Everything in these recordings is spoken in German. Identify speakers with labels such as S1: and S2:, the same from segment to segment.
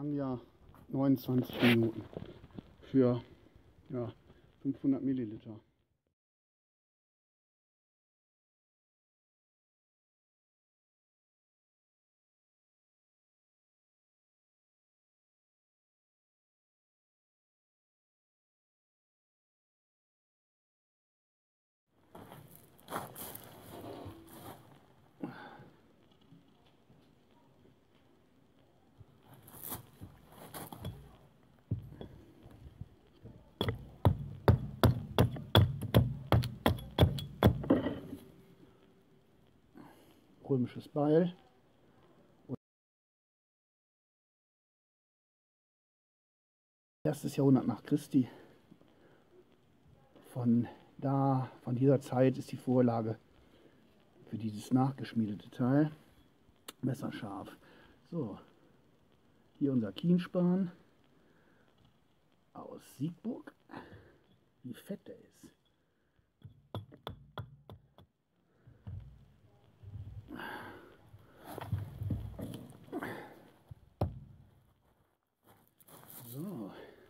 S1: Anja 29 Minuten für ja, 500 Milliliter. Römisches Beil. Erstes Jahrhundert nach Christi. Von dieser Zeit ist die Vorlage für dieses nachgeschmiedete Teil. Messerscharf. So, hier unser Kienspan aus Siegburg. Wie fett der ist. So,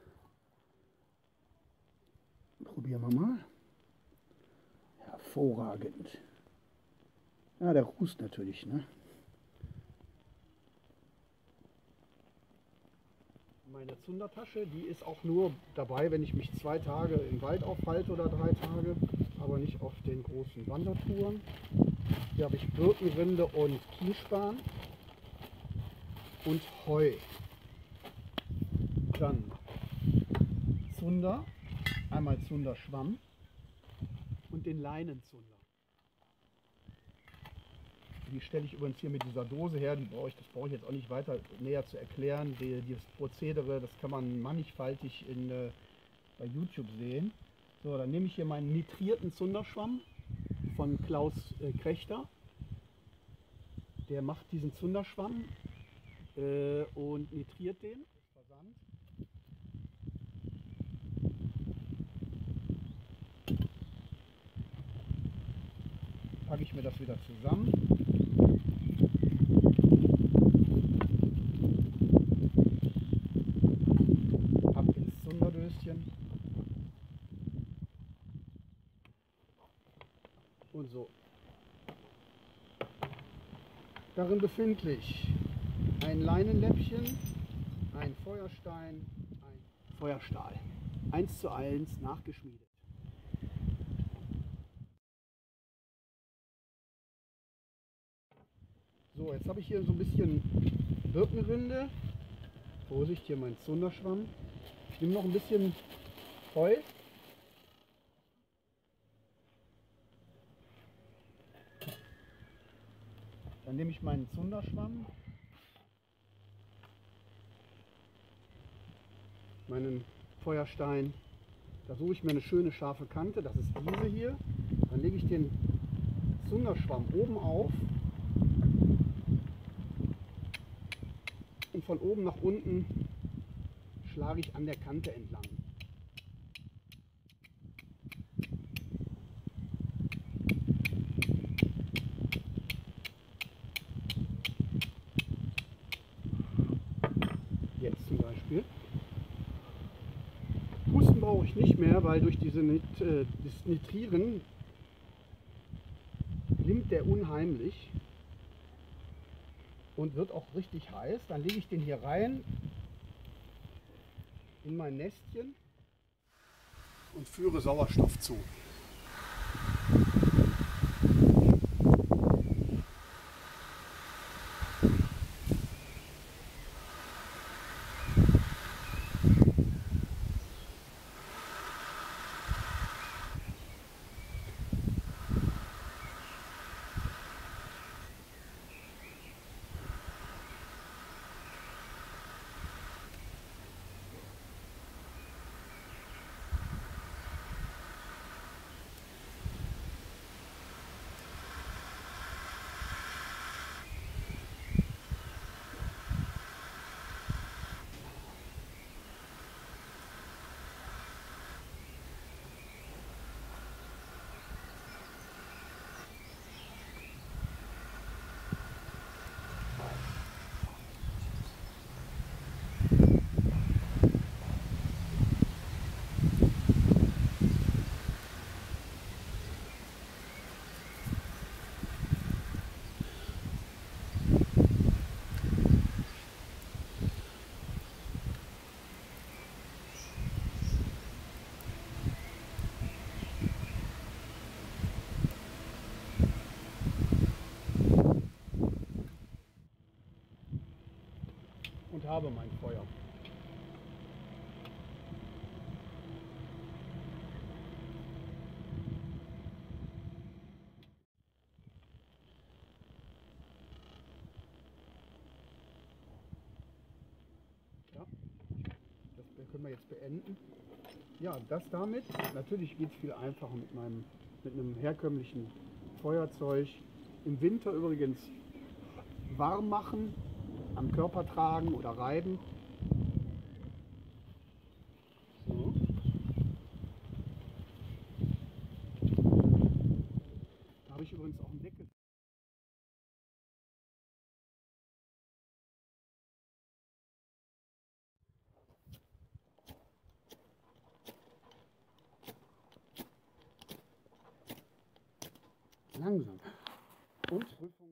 S1: probieren wir mal. Hervorragend. Ja, der rußt natürlich, ne? Meine Zundertasche, die ist auch nur dabei, wenn ich mich 2 Tage im Wald aufhalte oder 3 Tage, aber nicht auf den großen Wandertouren. Hier habe ich Birkenrinde und Kienspan und Heu. Dann Zunder, einmal Zunderschwamm und den Leinenzunder. Die stelle ich übrigens hier mit dieser Dose her, das brauche ich jetzt auch nicht weiter näher zu erklären. Das Prozedere, das kann man mannigfaltig bei YouTube sehen. So, dann nehme ich hier meinen nitrierten Zunderschwamm von Klaus Krechter. Der macht diesen Zunderschwamm und nitriert den. Versand. Packe ich mir das wieder zusammen. Ab ins Zunderdöschen. Und so. Darin befindlich ein Leinenläppchen, ein Feuerstein, ein Feuerstahl. 1:1 nachgeschmiedet. So, jetzt habe ich hier so ein bisschen Birkenrinde. Vorsicht, hier mein Zunderschwamm. Ich nehme noch ein bisschen Heu. Dann nehme ich meinen Zunderschwamm, meinen Feuerstein. Da suche ich mir eine schöne scharfe Kante, das ist diese hier. Dann lege ich den Zunderschwamm oben auf und von oben nach unten schlage ich an der Kante entlang. Jetzt zum Beispiel. Pusten brauche ich nicht mehr, weil durch das Nitrieren glimmt der unheimlich und wird auch richtig heiß. Dann lege ich den hier rein in mein Nestchen und führe Sauerstoff zu. habe mein Feuer. Ja, das können wir jetzt beenden. Ja, das damit. Natürlich geht es viel einfacher mit einem herkömmlichen Feuerzeug. Im Winter übrigens warm machen, am Körper tragen oder reiben. So. Da habe ich übrigens auch einen Deckel. Langsam. Und Prüfung.